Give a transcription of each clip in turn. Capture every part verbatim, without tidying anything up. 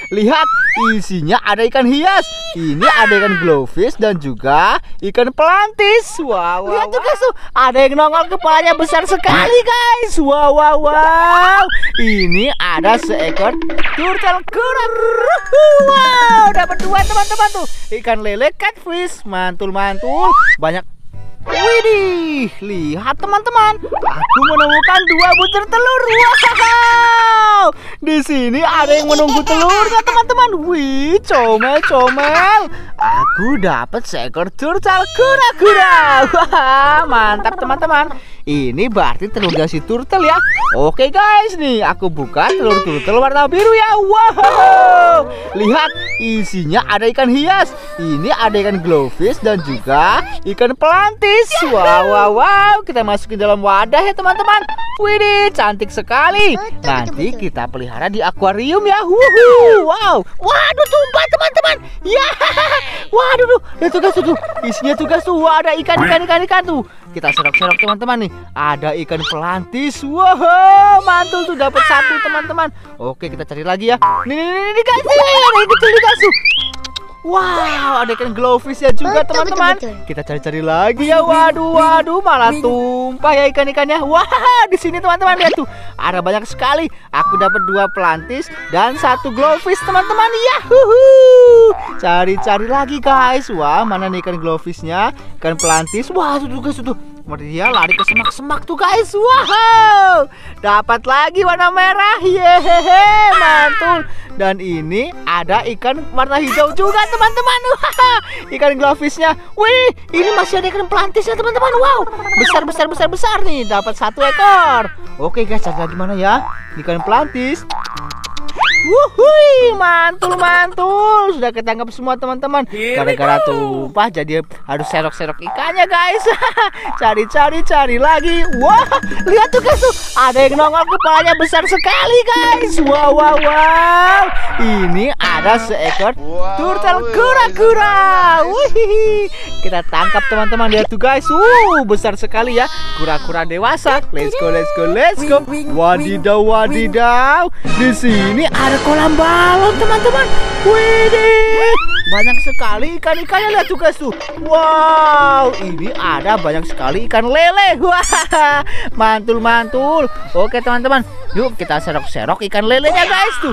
lihat isinya ada ikan hias. Ini ada ikan glowfish dan juga ikan pelantis. Wow, wow, lihat tuh guys tuh, ada yang nongol kepalanya besar sekali guys. Wow, wow, wow. Ini ada seekor turtle kura-kura. Wow, dapat dua teman-teman tuh. Ikan lele catfish, mantul-mantul, banyak. Widih, lihat teman-teman, aku menemukan dua butir telur. Wow, di sini ada yang menunggu telurnya teman-teman. Wih, comel-comel. Aku dapat seekor turtle kura-kura. Wah, mantap teman-teman. Ini berarti telurnya si turtle ya. Oke guys, nih aku buka telur turtle warna biru ya. Wow, lihat isinya ada ikan hias. Ini ada ikan glowfish dan juga ikan pelantis. Wow, wow, wow. Kita masukin dalam wadah ya teman-teman. Widih, cantik sekali. Nanti kita pelihara di akuarium ya. Wuhu, wow. Waduh, tumpah teman-teman. Ya, waduh, lihat tuh guys tuh. Isinya tuh guys tuh. Wah, ada ikan, ikan, ikan, ikan tuh. Kita serok-serok teman-teman nih. Ada ikan pelantis. Wow, mantul tuh, dapat satu teman-teman. Oke, kita cari lagi ya. Nih, nih, nih, nih guys. Ada yang kecil nih guys tuh. Wow, ada ikan glowfish ya juga teman-teman. Kita cari-cari lagi ya. Waduh, waduh, malah tumpah ya ikan-ikannya. Wah, di sini teman-teman lihat tuh, ada banyak sekali. Aku dapat dua pelantis dan satu glowfish teman-teman. Yahoo! Cari-cari lagi guys. Wah, mana nih ikan glowfishnya? Ikan pelantis. Wah, tuh guys tuh. Dia lari ke semak-semak tuh guys. Wow, dapat lagi warna merah. Yehehe, mantul. Dan ini ada ikan warna hijau juga teman-teman. Ikan glowfishnya. Wih, ini masih ada ikan pelantisnya teman-teman. Wow, besar besar besar besar nih. Dapat satu ekor. Oke guys, cari lagi mana ya ikan pelantis. Wuhui, mantul mantul, sudah ketangkap semua teman-teman. Gara-gara tumpah jadi harus serok-serok ikannya guys. Cari cari cari lagi. Wah, lihat tuh guys tuh, ada yang nongol kepalanya besar sekali guys. Wow wow wow. Ini ada seekor turtle kura-kura. Wih, kita tangkap teman-teman. Lihat tuh guys, uh besar sekali ya, kura-kura dewasa. Let's go let's go let's go. Wadidaw wadidaw. Di sini ada kolam balon teman-teman. Widih, banyak sekali ikan-ikannya. Lihat tuh guys tuh. Wow, ini ada banyak sekali ikan lele. Wah, mantul-mantul. Oke teman-teman, yuk kita serok-serok ikan lelenya guys tuh.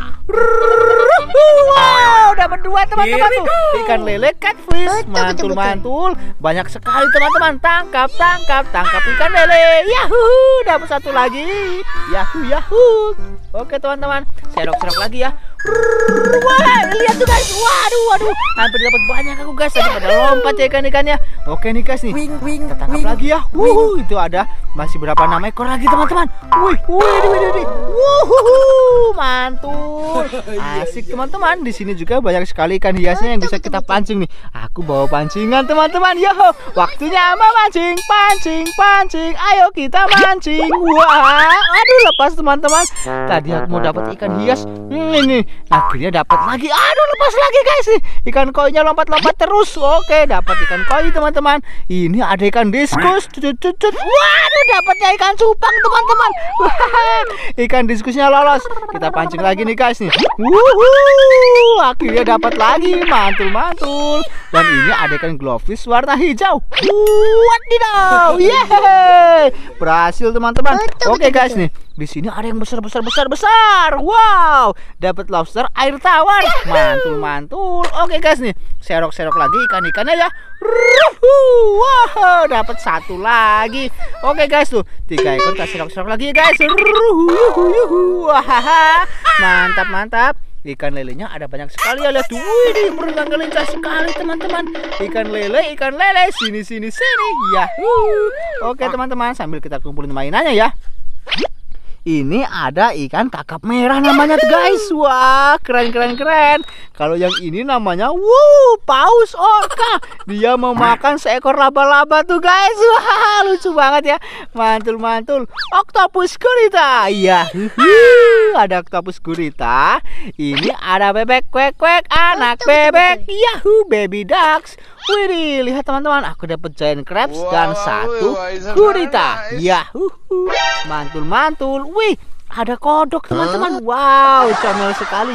Wow, dapat dua teman-teman tuh. Ikan lele catfish, mantul-mantul. Banyak sekali teman-teman. Tangkap, tangkap, tangkap ikan lele. Yahoo, dapat satu lagi. Yahoo, yahoo. Oke teman-teman, serok-serok lagi ya. Wah, lihat tuh guys. Waduh, waduh, hampir dapat banyak aku guys. Tadi pada lompat ya ikan-ikannya. Oke nih guys nih, kita tangkap lagi ya. Wuh, itu ada masih berapa enam ekor lagi teman-teman. Wih, wih, wih, wih. Wuh, mantul. Asik teman-teman. Di sini juga banyak sekali ikan hiasnya yang bisa kita pancing nih. Aku bawa pancingan teman-teman. Yo, waktunya memancing, pancing, pancing. Ayo kita mancing. Wah, aduh, lepas teman-teman. Tadi aku mau dapat ikan hias. Hmm, ini akhirnya dapat lagi. Aduh, lepas lagi guys nih. Ikan koinya lompat-lompat terus. Oke, dapat ikan koi teman-teman. Ini ada ikan diskus. Cucut-cucut. Waduh, dapatnya ikan cupang teman-teman. Ikan diskusnya lolos. Kita pancing lagi nih guys nih. Wuhu, akhirnya dapat lagi. Mantul-mantul. Dan ini ada ikan glowfish warna hijau. Wadidaw. Yeay, berhasil teman-teman. Oke guys nih, di sini ada yang besar besar besar besar. Wow, dapat lobster air tawar. Mantul mantul. Oke guys nih, serok-serok lagi ikan-ikannya ya. Wow, dapat satu lagi. Oke guys tuh, tiga ekor kita serok-serok lagi guys. Wah, mantap mantap. Ikan lelenya ada banyak sekali ya, lihat tuh. Wih, berenang gelincah sekali teman-teman. Ikan lele, ikan lele, sini sini sini. Yahoo. Oke teman-teman, sambil kita kumpulin mainannya ya. Ini ada ikan kakap merah namanya tuh guys. Wah, keren keren keren. Kalau yang ini namanya wow, paus orca. Dia memakan seekor laba-laba tuh guys. Wah, lucu banget ya. Mantul mantul. Octopus gurita. Iya. Ada octopus gurita. Ini ada bebek kuek kuek, anak bebek. Yahoo, baby ducks. Wih, lihat teman-teman, aku dapat giant crabs wow, dan satu gurita. Yahoo, mantul-mantul. Wih, ada kodok teman-teman. Wow, comel sekali ya.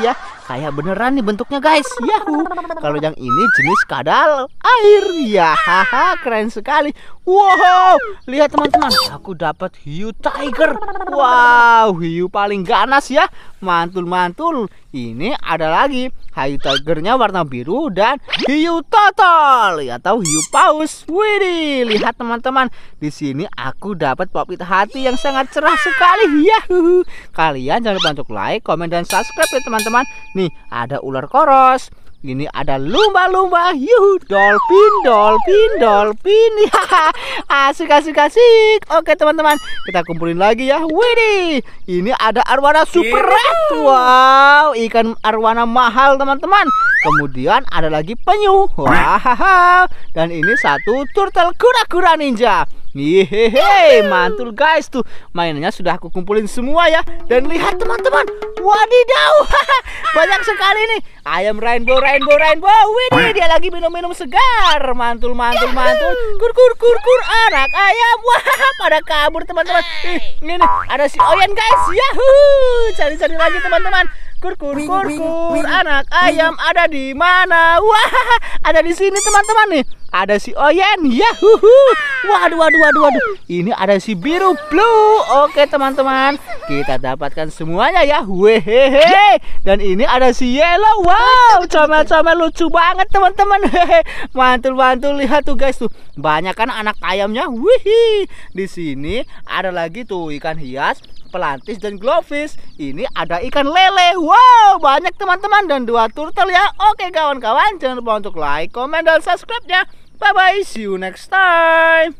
kayak beneran nih bentuknya guys. Yahoo. Kalau yang ini jenis kadal air. Ya, haha, keren sekali. Wow, lihat teman-teman, aku dapat hiu tiger. Wow, hiu paling ganas ya. Mantul-mantul. Ini ada lagi hiu tigernya warna biru dan hiu total atau hiu paus. Widih, lihat teman-teman, di sini aku dapat popit hati yang sangat cerah sekali. Yahoo. Kalian jangan lupa untuk like, komen, dan subscribe ya teman-teman. Nih, ada ular koros. Ini ada lumba-lumba. Yuhu, dolphin, dolphin, dolphin. Asik, asik, asik. Oke teman-teman, kita kumpulin lagi ya. Widih, ini ada arwana super red. Wow, ikan arwana mahal teman-teman. Kemudian ada lagi penyu. Wow, dan ini satu turtle kura-kura ninja. Hehehe, mantul guys tuh. Mainannya sudah aku kumpulin semua ya. Dan lihat teman-teman, wadidaw, banyak sekali nih ayam rainbow, rainbow, rainbow. Widih, dia lagi minum-minum segar. Mantul, mantul, mantul. Kur, kur, kur, kur, anak ayam. Wah, pada kabur teman-teman. Ih, ini nih, ada si Oyen guys. Yahoo, cari-cari lagi teman-teman. Kur, kur, kur, kur, anak ayam ada di mana? Wah, ada di sini teman-teman nih. Ada si Oyen. Yahoo. Waduh, waduh, waduh, waduh. Ini ada si biru blue. Oke teman-teman, kita dapatkan semuanya ya. Wehehe. Dan ini ada si yellow. Wow, comel-comel lucu banget teman-teman. Hehe. Mantul-mantul, lihat tuh guys tuh. Banyak kan anak ayamnya. Wih. Di sini ada lagi tuh ikan hias, pelantis, dan glowfish. Ini ada ikan lele. Wow, banyak teman-teman, dan dua turtle ya. Oke kawan-kawan, jangan lupa untuk like, komen, dan subscribe ya. Bye bye, see you next time.